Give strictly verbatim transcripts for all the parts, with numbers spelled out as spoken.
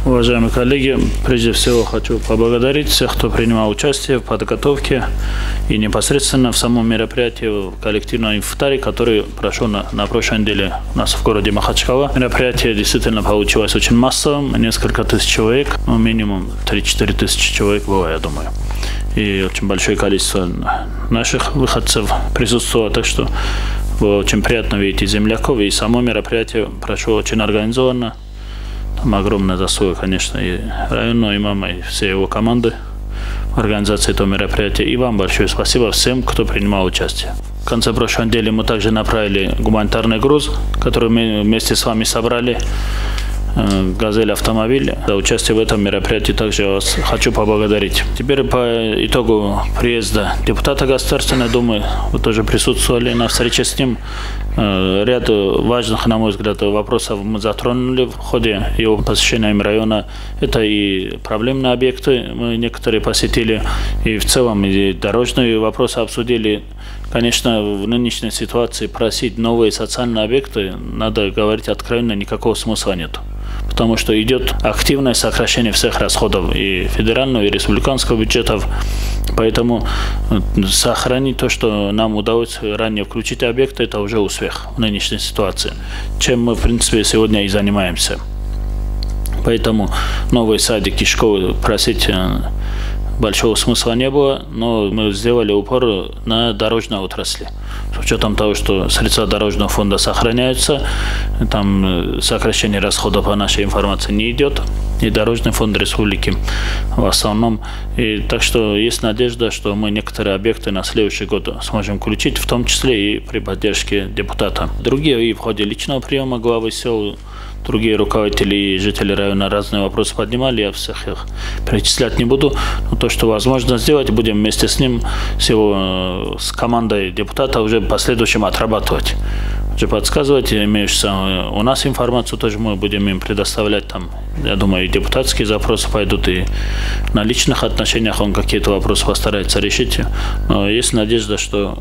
Уважаемые коллеги, прежде всего хочу поблагодарить всех, кто принимал участие в подготовке и непосредственно в самом мероприятии, в коллективном ифтаре, который прошел на, на прошлой неделе у нас в городе Махачкала. Мероприятие действительно получилось очень массовым, несколько тысяч человек, ну, минимум три-четыре тысячи человек было, я думаю. И очень большое количество наших выходцев присутствовало, так что было очень приятно видеть и земляков, и само мероприятие прошло очень организованно. Там огромная заслуга, конечно, и районного имама, и всей его команды в организации этого мероприятия. И вам большое спасибо всем, кто принимал участие. В конце прошлой недели мы также направили гуманитарный груз, который мы вместе с вами собрали. «Газель» автомобиль. За участие в этом мероприятии также я вас хочу поблагодарить. Теперь по итогу приезда депутата Государственной Думы, вы тоже присутствовали на встрече с ним. Ряд важных, на мой взгляд, вопросов мы затронули в ходе его посещения им района. Это и проблемные объекты, мы некоторые посетили, и в целом и дорожные вопросы обсудили. Конечно, в нынешней ситуации просить новые социальные объекты, надо говорить откровенно, никакого смысла нет. Потому что идет активное сокращение всех расходов и федерального, и республиканского бюджетов. Поэтому сохранить то, что нам удалось ранее включить объекты, это уже успех в нынешней ситуации, чем мы, в принципе, сегодня и занимаемся. Поэтому новые садики, школы просить большого смысла не было, но мы сделали упор на дорожной отрасли. С учетом того, что средства дорожного фонда сохраняются, там сокращение расходов по нашей информации не идет, и дорожный фонд республики в основном. И так что есть надежда, что мы некоторые объекты на следующий год сможем включить, в том числе и при поддержке депутата. Другие и в ходе личного приема главы сел, другие руководители и жители района разные вопросы поднимали, я всех их перечислять не буду. Но то, что возможно сделать, будем вместе с ним, с его, с командой депутата уже в последующем отрабатывать. Уже подсказывать, имеющуюся у нас информацию тоже мы будем им предоставлять. Там, я думаю, и депутатские запросы пойдут, и на личных отношениях он какие-то вопросы постарается решить. Но есть надежда, что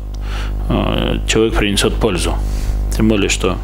э, человек принесет пользу. Тем более, что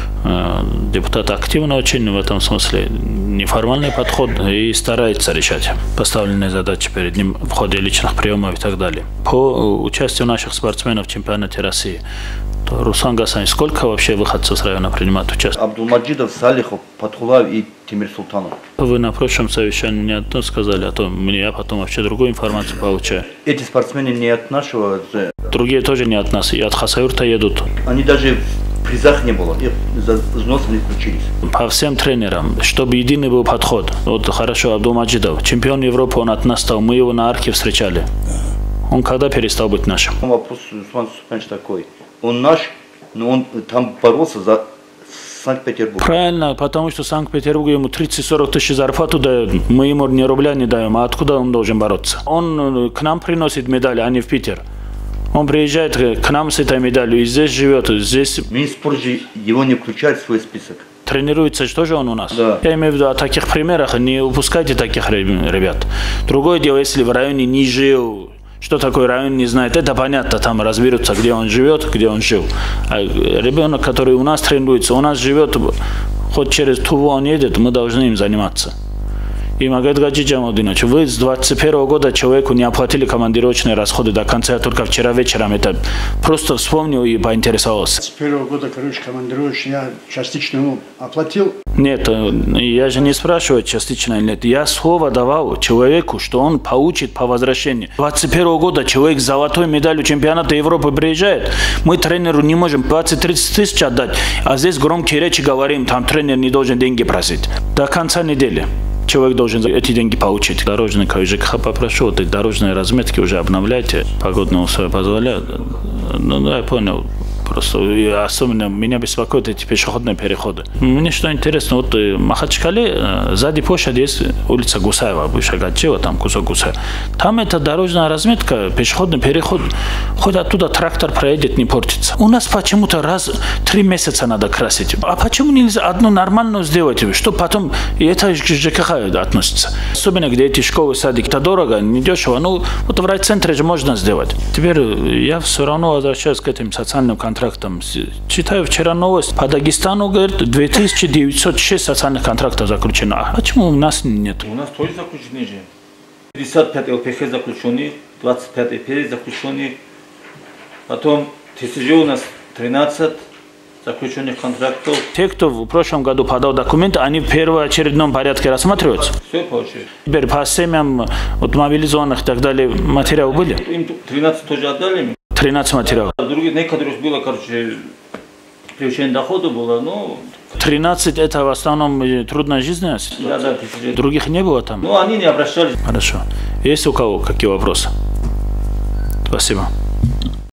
э, депутат активно очень в этом смысле, неформальный подход, и старается решать поставленные задачи перед ним в ходе личных приемов и так далее. По участию наших спортсменов в чемпионате России, то, Руслан Гасанович, сколько вообще выходцев с района принимают участие? Абдулмаджидов, Салихов, Патхулаев и Тимир Султанов. Вы на прошлом совещании не одно сказали, а то мне я потом вообще другую информацию получаю. Эти спортсмены не от нашего. Другие тоже не от нас, и от Хасавюрта едут. Они даже в призах не было, и за взнос не включились. По всем тренерам, чтобы единый был подход. Вот хорошо, Абдулмаджидов, чемпион Европы, он от нас стал, мы его на арке встречали. Он когда перестал быть нашим? Вопрос, Руслан Султанович, такой. Он наш, но он там боролся за Санкт-Петербург. Правильно, потому что Санкт-Петербург ему тридцать-сорок тысяч зарплату дает, мы ему ни рубля не даем, а откуда он должен бороться? Он к нам приносит медали, а не в Питер. Он приезжает к нам с этой медалью и здесь живет, здесь... Минспорт же его не включает в свой список. Тренируется что же он у нас? Да. Я имею в виду о таких примерах, не упускайте таких ребят. Другое дело, если в районе не жил, что такое район не знает, это понятно, там разберутся, где он живет, где он жил. А ребенок, который у нас тренируется, у нас живет, хоть через Туву он едет, мы должны им заниматься. И Магомед Гаджи Джамалдинович, вы с двадцать первого года человеку не оплатили командировочные расходы до конца, я только вчера вечером это просто вспомнил и поинтересовался. С первого года, короче, командировочные я частично ему оплатил. Нет, я же не спрашиваю, частично или нет. Я слово давал человеку, что он получит по возвращении. двадцать первого года человек с золотой медалью чемпионата Европы приезжает. Мы тренеру не можем двадцать-тридцать тысяч отдать, а здесь громкие речи говорим, там тренер не должен деньги просить. До конца недели человек должен эти деньги получить. Дорожника и ЖКХ попрошу, вот эти дорожные разметки уже обновляйте, погодные условия позволяют. Ну да, я понял. Просто особенно меня беспокоят эти пешеходные переходы. Мне что интересно, вот в Махачкале сзади площади есть улица Гусаева, бывшая Гаджиева, там кусок Гусаева. Там эта дорожная разметка, пешеходный переход, хоть оттуда трактор проедет, не портится. У нас почему-то раз в три месяца надо красить. А почему нельзя одну нормальную сделать, что потом и это к ЖКХ относится? Особенно где эти школы, садики, это дорого, недешево. Ну вот в райцентре же можно сделать. Теперь я все равно возвращаюсь к этим социальным контрактам. контрактам. Читаю вчера новость. По Дагестану, говорит, две тысячи девятьсот шесть социальных контрактов заключено. А почему у нас нет? У нас тоже заключены же. пятьдесят пять ЛПХ заключены, двадцать пять ИП заключены. Потом ТСЖ у нас тринадцать заключенных контрактов. Те, кто в прошлом году подал документы, они в первоочередном порядке рассматриваются. Все по очереди. Теперь по семьям вот, мобилизованных и так далее материалы были? Им тринадцать тоже отдали. тринадцать материалов. А других некоторых было, короче, превышение дохода было, но... тринадцать это в основном трудная жизненность? Да, да, других не было там? Ну, они не обращались. Хорошо. Есть у кого какие вопросы? Спасибо.